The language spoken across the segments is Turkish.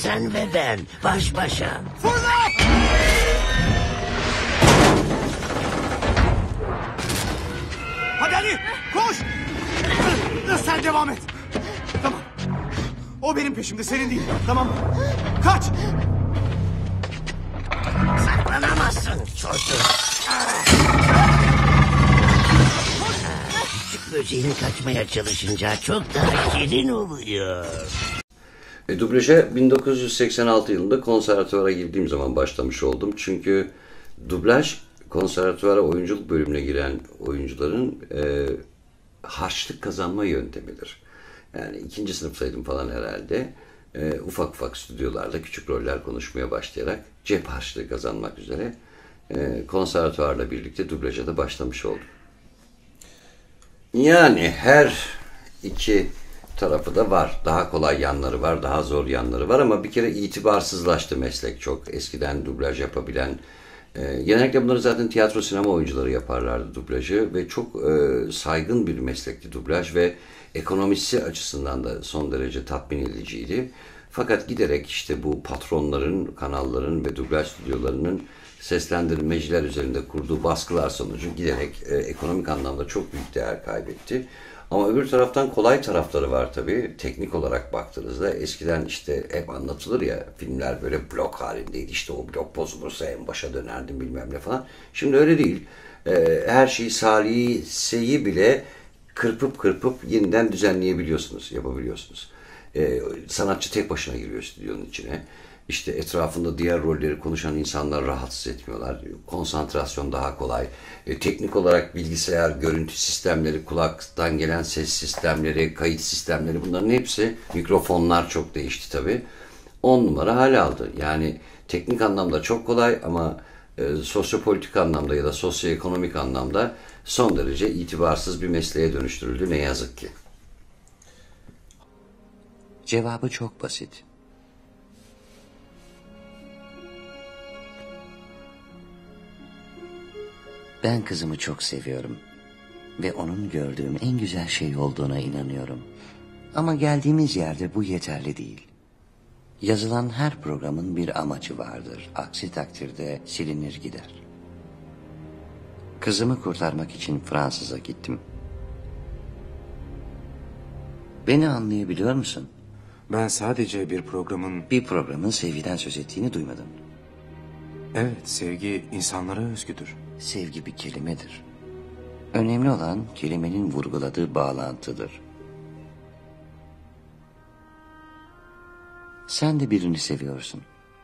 Sen ve ben baş başa. Fırla! Hadi Ali, koş! Sen devam et. Tamam. O benim peşimde, senin değil. Tamam mı? Kaç! Saklanamazsın çocuk. Küçük böceğin kaçmaya çalışınca çok daha şirin oluyor. Dublaja 1986 yılında konservatuvara girdiğim zaman başlamış oldum. Çünkü dublaj konservatuvara oyunculuk bölümüne giren oyuncuların harçlık kazanma yöntemidir. Yani 2. sınıftaydım falan herhalde. Ufak ufak stüdyolarda küçük roller konuşmaya başlayarak cep harçlığı kazanmak üzere konservatuvarla birlikte dublaja da başlamış oldum. Yani her iki tarafı da var. Daha kolay yanları var, daha zor yanları var ama bir kere itibarsızlaştı meslek çok. Eskiden dublaj yapabilen, genellikle bunları zaten tiyatro sinema oyuncuları yaparlardı dublajı ve çok saygın bir meslekti dublaj ve ekonomisi açısından da son derece tatmin ediciydi. Fakat giderek işte bu patronların, kanalların ve dublaj stüdyolarının seslendirmeciler üzerinde kurduğu baskılar sonucu giderek ekonomik anlamda çok büyük değer kaybetti. Ama öbür taraftan kolay tarafları var tabii. Teknik olarak baktığınızda eskiden işte hep anlatılır ya, filmler böyle blok halindeydi. İşte o blok bozulursa en başa dönerdim bilmem ne falan. Şimdi öyle değil. Her şeyi saliseyi bile kırpıp yeniden düzenleyebiliyorsunuz, yapabiliyorsunuz. Sanatçı tek başına giriyor stüdyonun içine. İşte etrafında diğer rolleri konuşan insanlar rahatsız etmiyorlar. Konsantrasyon daha kolay. Teknik olarak bilgisayar, görüntü sistemleri, kulaktan gelen ses sistemleri, kayıt sistemleri, bunların hepsi, mikrofonlar çok değişti tabii. 10 numara hal aldı. Yani teknik anlamda çok kolay ama sosyopolitik anlamda ya da sosyoekonomik anlamda son derece itibarsız bir mesleğe dönüştürüldü ne yazık ki. Cevabı çok basit. Ben kızımı çok seviyorum ve onun gördüğüm en güzel şey olduğuna inanıyorum. Ama geldiğimiz yerde bu yeterli değil. Yazılan her programın bir amacı vardır. Aksi takdirde silinir gider. Kızımı kurtarmak için Fransız'a gittim. Beni anlayabiliyor musun? Ben sadece bir programın sevgiden söz ettiğini duymadım. Evet, sevgi insanlara özgüdür. Sevgi bir kelimedir. Önemli olan kelimenin vurguladığı bağlantıdır. Sen de birini seviyorsun.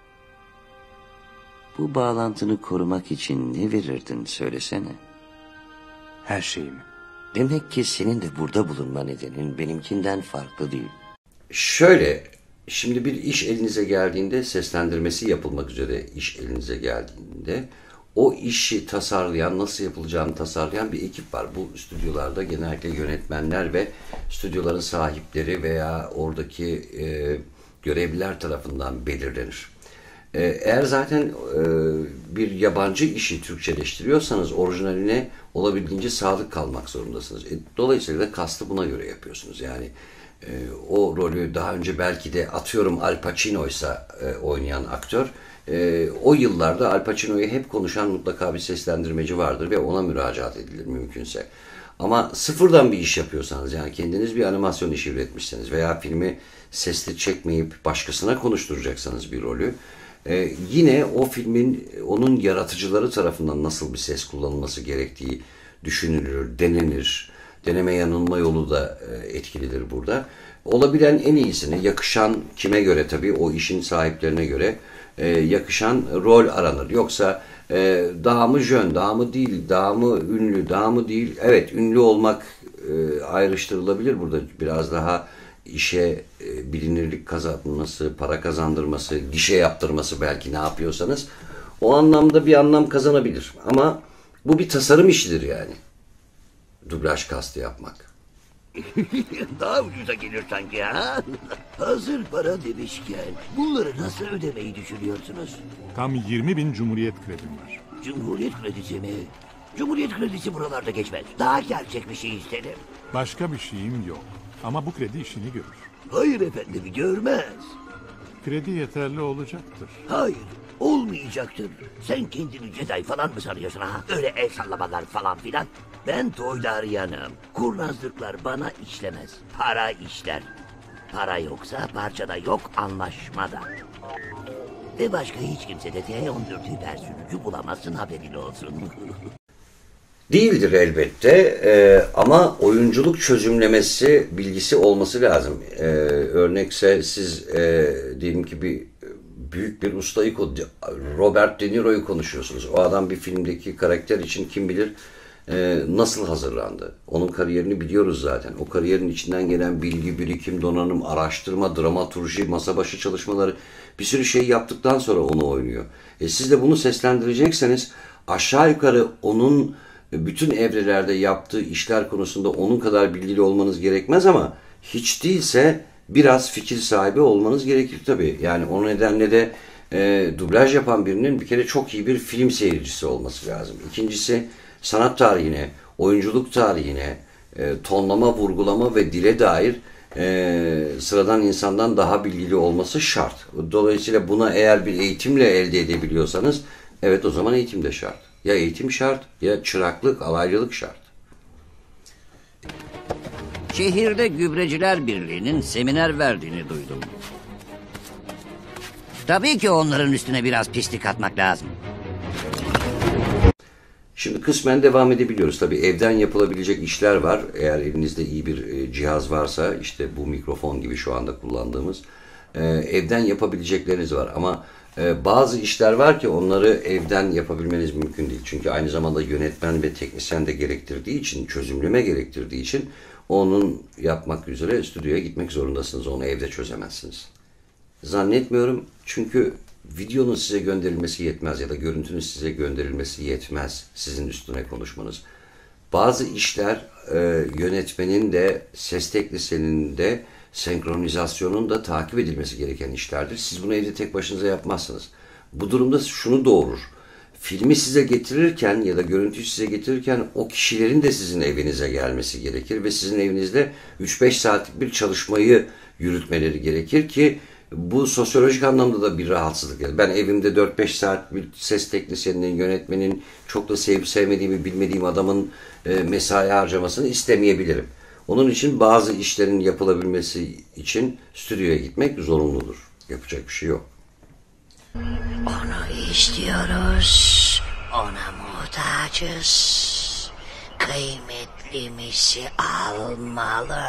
Bu bağlantını korumak için ne verirdin söylesene. Her şeyimi. Demek ki senin de burada bulunma nedenin benimkinden farklı değil. Şöyle, şimdi bir iş elinize geldiğinde, seslendirmesi yapılmak üzere iş elinize geldiğinde, o işi tasarlayan, nasıl yapılacağını tasarlayan bir ekip var. Bu stüdyolarda genellikle yönetmenler ve stüdyoların sahipleri veya oradaki görevliler tarafından belirlenir. Eğer zaten bir yabancı işi Türkçeleştiriyorsanız orijinaline olabildiğince sadık kalmak zorundasınız. Dolayısıyla da kastı buna göre yapıyorsunuz. Yani o rolü daha önce belki de atıyorum Al Pacino'ysa oynayan aktör, o yıllarda Al Pacino'yu hep konuşan mutlaka bir seslendirmeci vardır ve ona müracaat edilir mümkünse. Ama sıfırdan bir iş yapıyorsanız, yani kendiniz bir animasyon işi üretmişseniz veya filmi sesli çekmeyip başkasına konuşturacaksanız bir rolü, yine o filmin, onun yaratıcıları tarafından nasıl bir ses kullanılması gerektiği düşünülür, denenir. Deneme yanılma yolu da etkilidir burada. Olabilen en iyisini, yakışan kime göre tabii, o işin sahiplerine göre yakışan rol aranır. Yoksa daha mı jön, daha mı değil, daha mı ünlü, daha mı değil. Evet, ünlü olmak ayrıştırılabilir burada. Biraz daha işe bilinirlik kazanması, para kazandırması, gişe yaptırması belki, ne yapıyorsanız. O anlamda bir anlam kazanabilir. Ama bu bir tasarım işidir yani. Dublaj kastı yapmak. Daha ucuza gelir sanki ha? Hazır para demişken bunları nasıl ödemeyi düşünüyorsunuz? Tam 20.000 Cumhuriyet kredim var. Cumhuriyet kredisi mi? Cumhuriyet kredisi buralarda geçmez. Daha gerçek bir şey istedim. Başka bir şeyim yok. Ama bu kredi işini görür. Hayır efendim, görmez. kredi yeterli olacaktır. Hayır, olmayacaktır. Sen kendini Jedi falan mı sanıyorsun ha? Öyle el sallamalar falan filan. Ben Toydarian'ım. Kurnazlıklar bana işlemez. Para işler. Para yoksa parçada yok, anlaşmada. Ve başka hiç kimse de T-14 hiper sürücü bulamazsın, haberin olsun. Değildir elbette ama oyunculuk çözümlemesi bilgisi olması lazım. Örnekse siz diyelim ki büyük bir ustayı, Robert De Niro'yu konuşuyorsunuz. O adam bir filmdeki karakter için kim bilir nasıl hazırlandı. Onun kariyerini biliyoruz zaten. O kariyerin içinden gelen bilgi, birikim, donanım, araştırma, dramaturji, masa başı çalışmaları, bir sürü şey yaptıktan sonra onu oynuyor. Siz de bunu seslendirecekseniz aşağı yukarı onun bütün evrelerde yaptığı işler konusunda onun kadar bilgili olmanız gerekmez ama hiç değilse biraz fikir sahibi olmanız gerekir tabii. Yani o nedenle de dublaj yapan birinin bir kere çok iyi bir film seyircisi olması lazım. İkincisi sanat tarihine, oyunculuk tarihine, tonlama, vurgulama ve dile dair sıradan insandan daha bilgili olması şart. Dolayısıyla buna eğer bir eğitimle elde edebiliyorsanız evet, o zaman eğitim de şart. Ya eğitim şart ya çıraklık, alaycılık şart. Şehirde Gübreciler Birliği'nin seminer verdiğini duydum. Tabii ki onların üstüne biraz pislik atmak lazım. Şimdi kısmen devam edebiliyoruz. Tabii evden yapılabilecek işler var. Eğer elinizde iyi bir cihaz varsa, işte bu mikrofon gibi şu anda kullandığımız, evden yapabilecekleriniz var. Ama bazı işler var ki onları evden yapabilmeniz mümkün değil. Çünkü aynı zamanda yönetmen ve teknisyen de gerektirdiği için, çözümleme gerektirdiği için onun yapmak üzere stüdyoya gitmek zorundasınız. Onu evde çözemezsiniz. Zannetmiyorum, çünkü videonun size gönderilmesi yetmez ya da görüntünün size gönderilmesi yetmez sizin üstüne konuşmanız. Bazı işler yönetmenin de, ses teknisyeninin de, senkronizasyonun da takip edilmesi gereken işlerdir. Siz bunu evde tek başınıza yapmazsınız. Bu durumda şunu doğurur. Filmi size getirirken ya da görüntüyü size getirirken o kişilerin de sizin evinize gelmesi gerekir ve sizin evinizde 3-5 saatlik bir çalışmayı yürütmeleri gerekir ki bu sosyolojik anlamda da bir rahatsızlık. Yani ben evimde 4-5 saat bir ses teknisyeninin, yönetmenin, çok da sevip sevmediğimi bilmediğim adamın mesai harcamasını istemeyebilirim. Onun için bazı işlerin yapılabilmesi için stüdyoya gitmek zorunludur. Yapacak bir şey yok. Onu istiyoruz, ona muhtacız. Kıymetlimizi almalı.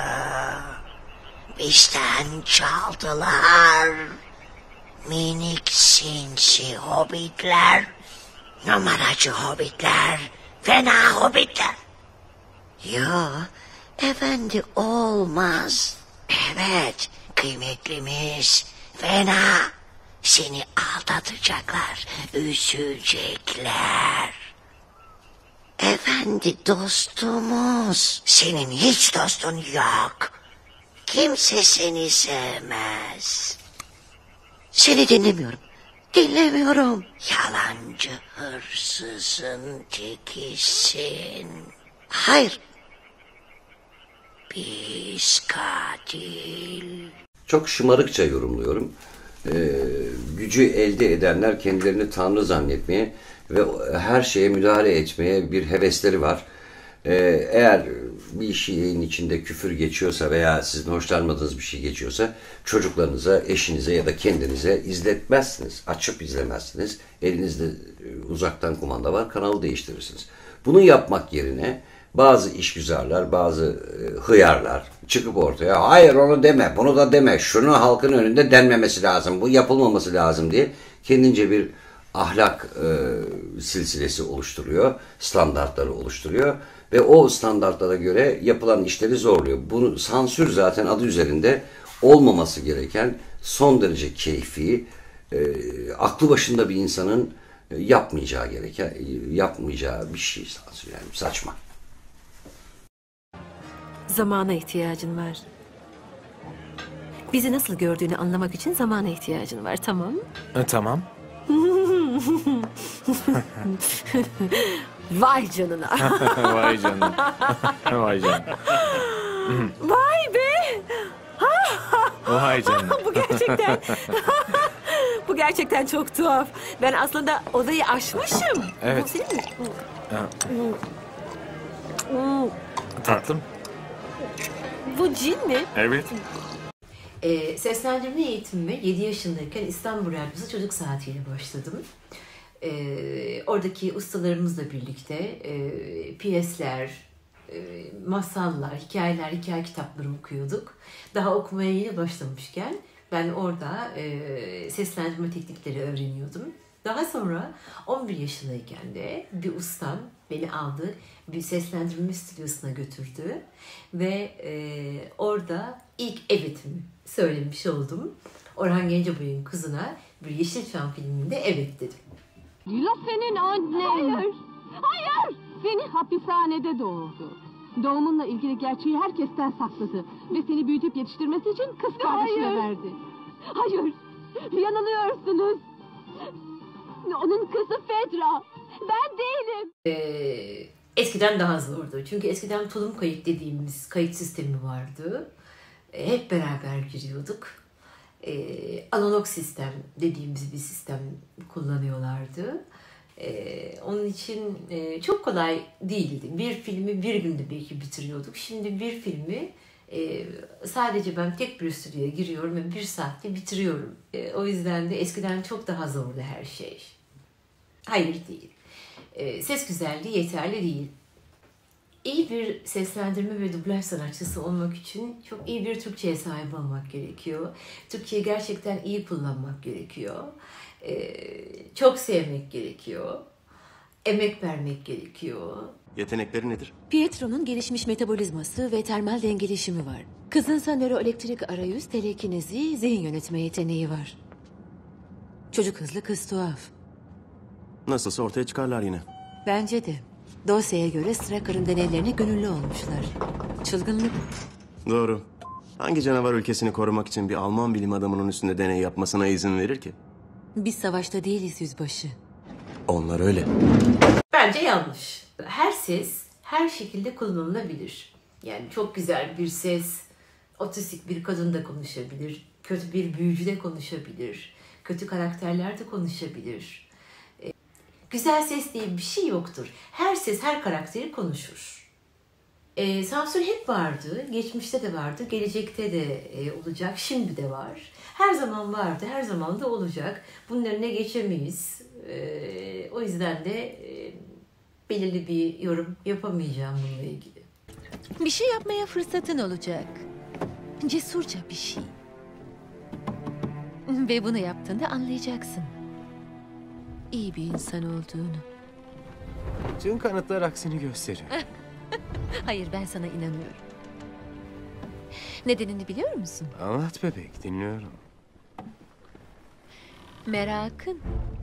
Bizden çaldılar. Minik sinsi hobbitler, numaracı hobbitler, fena hobbitler. Yo, efendi olmaz. Evet, kıymetlimiz fena. Seni aldatacaklar, üzülecekler. Efendi dostumuz, senin hiç dostun yok. Kimse seni sevmez. Seni dinlemiyorum. Dinlemiyorum. Yalancı hırsızın tekisin. Hayır. Biz katil. Çok şımarıkça yorumluyorum. Gücü elde edenler kendilerini tanrı zannetmeye ve her şeye müdahale etmeye bir hevesleri var. Eğer bir şeyin içinde küfür geçiyorsa veya sizin hoşlanmadığınız bir şey geçiyorsa çocuklarınıza, eşinize ya da kendinize izletmezsiniz. Açıp izlemezsiniz. Elinizde uzaktan kumanda var, kanalı değiştirirsiniz. Bunu yapmak yerine bazı işgüzarlar, bazı hıyarlar çıkıp ortaya hayır onu deme, bunu da deme, şunu halkın önünde denmemesi lazım, bu yapılmaması lazım diye kendince bir ahlak silsilesi oluşturuyor, standartları oluşturuyor ve o standartlara göre yapılan işleri zorluyor. Bunu sansür zaten adı üzerinde olmaması gereken son derece keyfi, aklı başında bir insanın yapmayacağı bir şey sansür, yani saçma. Zamana ihtiyacın var. Bizi nasıl gördüğünü anlamak için zamana ihtiyacın var, tamam mı? Tamam. Vay canına. Vay canına. Vay canına. Vay be. Vay canına. Bu gerçekten... Bu gerçekten çok tuhaf. Ben aslında odayı aşmışım. Evet. Bu senin mi? Tatlım. Bu cin mi? Evet. Seslendirme eğitimime 7 yaşındayken İstanbul Radyosu Çocuk Saati'yle başladım. Oradaki ustalarımızla birlikte piyesler, masallar, hikayeler, hikaye kitapları okuyorduk. Daha okumaya yeni başlamışken ben orada seslendirme teknikleri öğreniyordum. Daha sonra 11 yaşındayken de bir ustam beni aldı, bir seslendirme stüdyosuna götürdü ve orada ilk evetimi söylemiş oldum. Orhan Gencebay'ın kızına bir Yeşilçam filminde evet dedim. Dila senin annen. Hayır, hayır. Seni hapishanede doğurdu. Doğumunla ilgili gerçeği herkesten sakladı. Ve seni büyütüp yetiştirmesi için kız kardeşine verdi. Hayır, yanılıyorsunuz. Onun kızı Fedra. Ben değilim. Eskiden daha zordu. Çünkü eskiden tulum kayıt dediğimiz kayıt sistemi vardı. Hep beraber giriyorduk. Analog sistem dediğimiz bir sistem kullanıyorlardı. Onun için çok kolay değildi. Bir filmi bir günde belki bitiriyorduk. Şimdi bir filmi sadece ben tek bir stüdyoya giriyorum ve 1 saatte bitiriyorum. O yüzden de eskiden çok daha zordu her şey. Hayır değil. Ses güzelliği yeterli değil. İyi bir seslendirme ve dublaj sanatçısı olmak için çok iyi bir Türkçe'ye sahip olmak gerekiyor. Türkçeyi gerçekten iyi kullanmak gerekiyor. Çok sevmek gerekiyor. Emek vermek gerekiyor. Yetenekleri nedir? Pietro'nun gelişmiş metabolizması ve termal dengeleşimi var. Kızınsa nöroelektrik arayüz, telekinezi, zihin yönetme yeteneği var. Çocuk hızlı, kız tuhaf. Nasılsa ortaya çıkarlar yine. Bence de. Dosyaya göre Stryker'ın deneylerine gönüllü olmuşlar. Çılgınlık. Doğru. Hangi canavar ülkesini korumak için bir Alman bilim adamının üstünde deney yapmasına izin verir ki? Biz savaşta değiliz yüzbaşı. Onlar öyle. Bence yanlış. Her ses her şekilde kullanılabilir. Yani çok güzel bir ses, otistik bir kadın da konuşabilir, kötü bir büyücü de konuşabilir, kötü karakterler de konuşabilir. Güzel ses diye bir şey yoktur. Her ses her karakteri konuşur. Sansür hep vardı, geçmişte de vardı, gelecekte de olacak, şimdi de var. Her zaman vardı, her zaman da olacak. Bunun önüne geçemeyiz. O yüzden de belirli bir yorum yapamayacağım bununla ilgili. Bir şey yapmaya fırsatın olacak. Cesurca bir şey. Ve bunu yaptığında anlayacaksın. İyi bir insan olduğunu. Tüm kanıtlar aksini gösteriyor. Hayır, ben sana inanıyorum. Nedenini biliyor musun? Anlat bebek, dinliyorum. Merakın.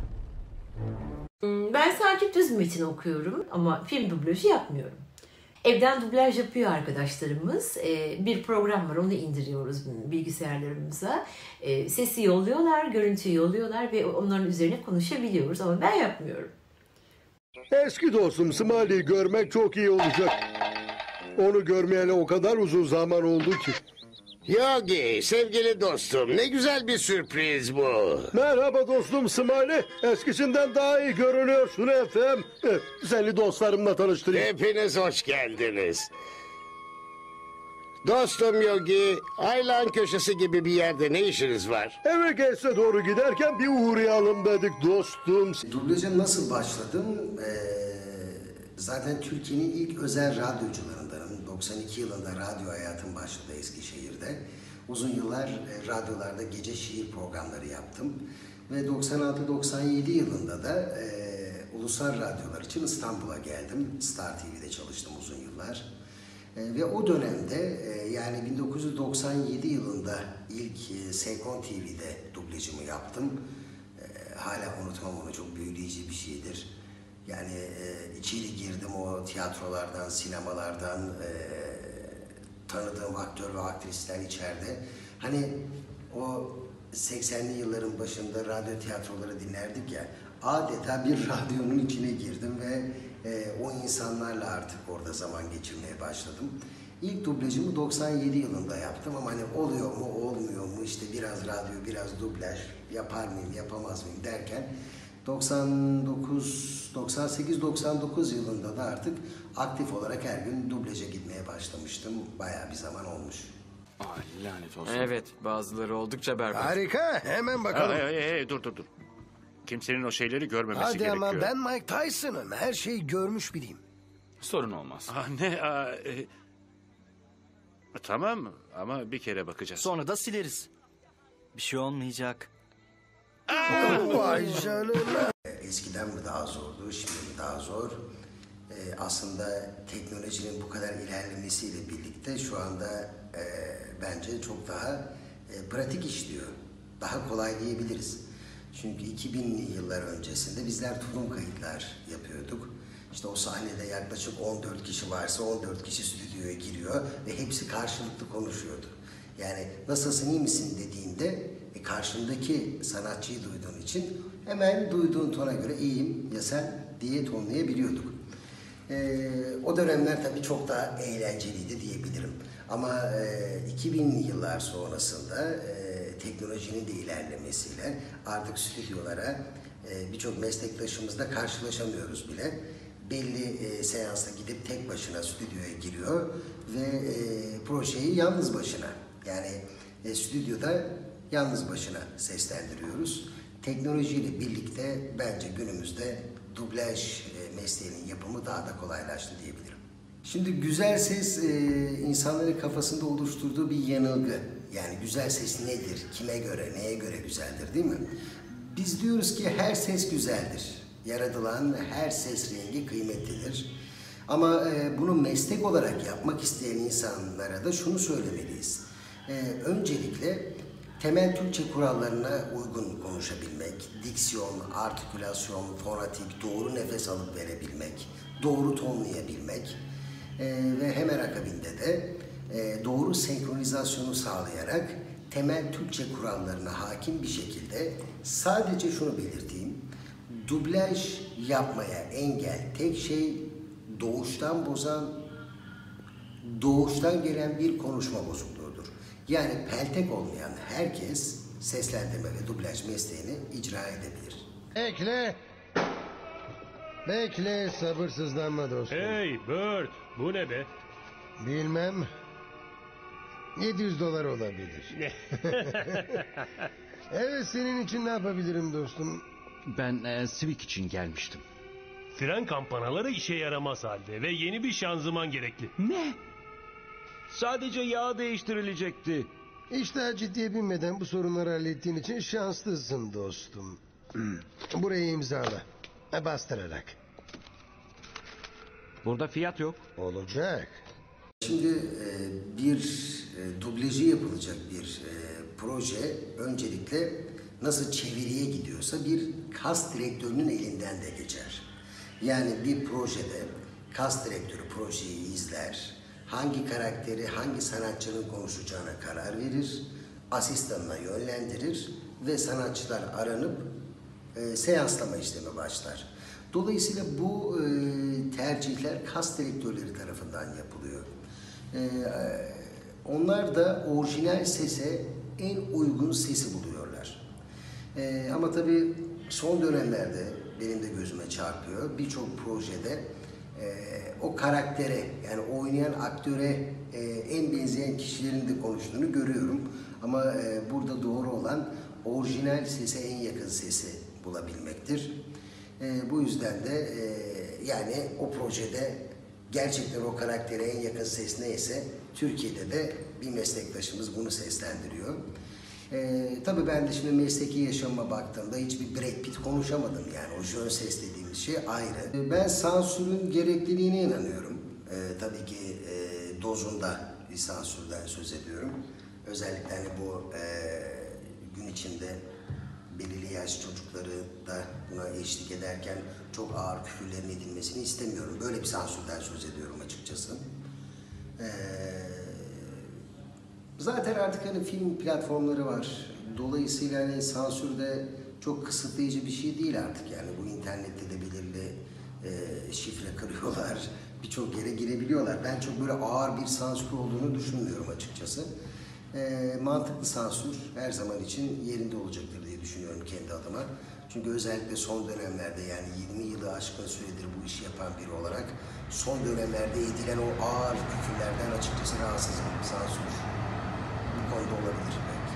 Ben sadece düz metin okuyorum ama film dublajı yapmıyorum. Evden dublaj yapıyor arkadaşlarımız. Bir program var, onu indiriyoruz bilgisayarlarımıza. Sesi yolluyorlar, görüntüyü yolluyorlar ve onların üzerine konuşabiliyoruz ama ben yapmıyorum. Eski dostum Smiley'i görmek çok iyi olacak. Onu görmeyeli o kadar uzun zaman oldu ki. Yogi, sevgili dostum, ne güzel bir sürpriz bu. Merhaba dostum Smiley. Eskisinden daha iyi görünüyorsun efendim. Seni dostlarımla tanıştırayım. Hepiniz hoş geldiniz. Dostum Yogi, Aylan köşesi gibi bir yerde ne işiniz var? Eve geçse doğru giderken bir uğrayalım dedik dostum. Dublaja nasıl başladım? Zaten Türkiye'nin ilk özel radyocularındanım. 92 yılında radyo hayatım başladı Eskişehir'de. Uzun yıllar radyolarda gece şiir programları yaptım. Ve 96-97 yılında da ulusal radyolar için İstanbul'a geldim. Star TV'de çalıştım uzun yıllar. Ve o dönemde yani 1997 yılında ilk Sekon TV'de dublajımı yaptım. Hala unutmam onu, çok büyüleyici bir şeydir. Yani içeri girdim o tiyatrolardan, sinemalardan, tanıdığım aktör ve aktrisler içeride. Hani o 80'li yılların başında radyo tiyatroları dinlerdik ya, adeta bir radyonun içine girdim ve o insanlarla artık orada zaman geçirmeye başladım. İlk dublajımı 97 yılında yaptım ama hani oluyor mu olmuyor mu biraz radyo, biraz dublaj, yapar mıyım, yapamaz mıyım derken 98-99 yılında da artık aktif olarak her gün dublaja gitmeye başlamıştım. Bayağı bir zaman olmuş. Lanet olsun. Evet, bazıları oldukça berbat. Harika, hemen bakalım. Dur. Kimsenin o şeyleri görmemesi Hadi gerekiyor. ama ben Mike Tyson'ım. Her şeyi görmüş biriyim. Sorun olmaz. Tamam ama bir kere bakacağız. Sonra da sileriz. Bir şey olmayacak. Vay canına. Eskiden mi daha zordu, şimdi mi daha zor? Aslında teknolojinin bu kadar ilerlemesiyle birlikte şu anda bence çok daha pratik işliyor. Daha kolay diyebiliriz. Çünkü 2000'li yıllar öncesinde bizler tulum kayıtlar yapıyorduk. İşte o sahnede yaklaşık 14 kişi varsa 14 kişi stüdyoya giriyor ve hepsi karşılıklı konuşuyordu. Yani nasılsın, iyi misin dediğinde karşındaki sanatçıyı duyduğun için hemen duyduğun tona göre iyiyim ya sen diye tonlayabiliyorduk. O dönemler tabii çok daha eğlenceliydi diyebilirim. Ama 2000'li yıllar sonrasında teknolojinin de ilerlemesiyle artık stüdyolara birçok meslektaşımızla karşılaşamıyoruz bile. Belli seansa gidip tek başına stüdyoya giriyor ve projeyi yalnız başına, yani stüdyoda yalnız başına seslendiriyoruz. Teknolojiyle birlikte bence günümüzde dublaj mesleğinin yapımı daha da kolaylaştı diyebilirim. Şimdi güzel ses insanların kafasında oluşturduğu bir yanılgı. Yani güzel ses nedir, kime göre, neye göre güzeldir değil mi? Biz diyoruz ki her ses güzeldir. Yaratılan her ses rengi kıymetlidir. Ama bunu meslek olarak yapmak isteyen insanlara da şunu söylemeliyiz. Öncelikle temel Türkçe kurallarına uygun konuşabilmek, diksiyon, artikülasyon, fonetik, doğru nefes alıp verebilmek, doğru tonlayabilmek ve hemen akabinde de doğru senkronizasyonu sağlayarak temel Türkçe kurallarına hakim bir şekilde sadece şunu belirteyim. Dublaj yapmaya engel tek şey doğuştan gelen bir konuşma bozukluğudur. Yani peltek olmayan herkes seslendirme ve dublaj mesleğini icra edebilir. Bekle, sabırsızlanma dostum. Hey Bird, bu ne be? Bilmem. $700 olabilir. Evet, senin için ne yapabilirim dostum? Ben Civic için gelmiştim. Fren kampanaları işe yaramaz halde ve yeni bir şanzıman gerekli. Ne? Sadece yağ değiştirilecekti. İşte ciddiye binmeden bu sorunları hallettiğin için şanslısın dostum. Burayı imzala. Bastırarak. Burada fiyat yok. Olacak. Şimdi bir dublajı yapılacak bir proje öncelikle nasıl çeviriye gidiyorsa bir kas direktörünün elinden de geçer. Yani bir projede kas direktörü projeyi izler, hangi karakteri hangi sanatçının konuşacağına karar verir, asistanına yönlendirir ve sanatçılar aranıp seanslama işlemi başlar. Dolayısıyla bu tercihler kas direktörleri tarafından yapılıyor. Onlar da orijinal sese en uygun sesi buluyorlar. Ama tabii son dönemlerde benim de gözüme çarpıyor. Birçok projede o karaktere, yani oynayan aktöre en benzeyen kişilerin de konuştuğunu görüyorum. Ama burada doğru olan orijinal sese en yakın sesi bulabilmektir. Bu yüzden de yani o projede gerçekten o karaktere en yakın ses neyse Türkiye'de de bir meslektaşımız bunu seslendiriyor. Tabii ben de şimdi mesleki yaşamıma baktığımda hiçbir Brad Pitt konuşamadım, yani o jön ses dediğimiz şey ayrı. Ben sansürün gerekliliğine inanıyorum. Tabii ki dozunda bir sansürden söz ediyorum. Özellikle hani bu gün içinde belirli yaş çocukları da buna eşlik ederken çok ağır küfürlerin edilmesini istemiyorum. Böyle bir sansürden söz ediyorum açıkçası. Zaten artık hani film platformları var. Dolayısıyla hani sansür de çok kısıtlayıcı bir şey değil artık. Yani bu internette de belirli şifre kırıyorlar. Birçok yere girebiliyorlar. Ben çok böyle ağır bir sansür olduğunu düşünmüyorum açıkçası. Mantıklı sansür her zaman için yerinde olacaktır diye düşünüyorum kendi adıma. Çünkü özellikle son dönemlerde, yani 20 yılı aşkın süredir bu işi yapan biri olarak son dönemlerde edilen o ağır küfürlerden açıkçası rahatsızım. Sansür bu konuda olabilir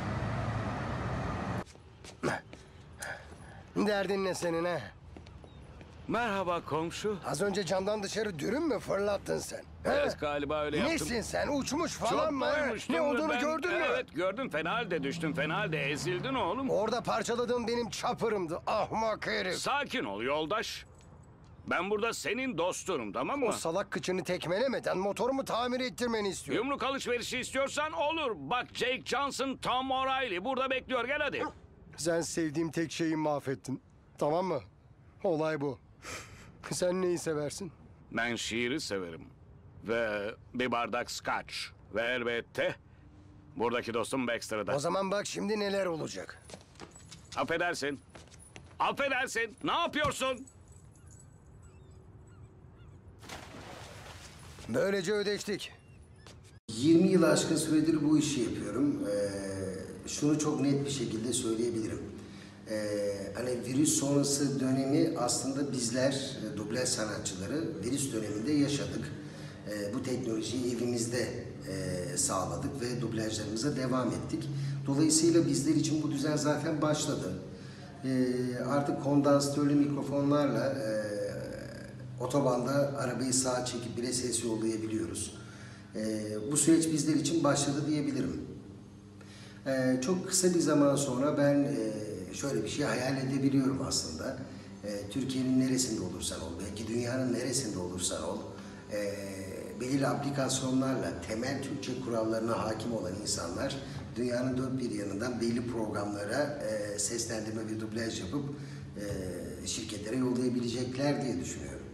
belki. Derdin ne senin ha? Merhaba komşu. Az önce camdan dışarı dürüm mü fırlattın sen? Evet galiba öyle yaptım. Nesin sen? Uçmuş falan Çok mı? doymuştum Ne olduğunu ben. gördün mü? Evet gördüm, fena halde düştün, fena halde ezildin oğlum. Orada parçaladığın benim çapırımdı, ahmak herif. Sakin ol yoldaş. Ben burada senin dostunum, tamam mı? O salak kıçını tekmelemeden motorumu tamir ettirmeni istiyorum. Yumruk alışverişi istiyorsan olur. Bak Jake Johnson, Tom O'Reilly burada bekliyor, gel hadi. Sen sevdiğim tek şeyi mahvettin. Tamam mı? Olay bu. Sen neyi seversin? Ben şiiri severim. Ve bir bardak scotch. Ve elbette buradaki dostum Baxter'da. O zaman bak şimdi neler olacak. Affedersin. Affedersin. Ne yapıyorsun? Böylece ödeştik. 20 yıl aşkın süredir bu işi yapıyorum. Şunu çok net bir şekilde söyleyebilirim. Hani virüs sonrası dönemi aslında bizler dublaj sanatçıları virüs döneminde yaşadık. Bu teknolojiyi evimizde sağladık ve dublajlarımıza devam ettik. Dolayısıyla bizler için bu düzen zaten başladı. Artık kondansatörlü mikrofonlarla otobanda arabayı sağa çekip bile ses yollayabiliyoruz. Bu süreç bizler için başladı diyebilirim. Çok kısa bir zaman sonra ben şöyle bir şey hayal edebiliyorum aslında. Türkiye'nin neresinde olursan ol, belki dünyanın neresinde olursan ol, belirli aplikasyonlarla temel Türkçe kurallarına hakim olan insanlar dünyanın dört bir yanından belli programlara seslendirme ve dublaj yapıp şirketlere yollayabilecekler diye düşünüyorum.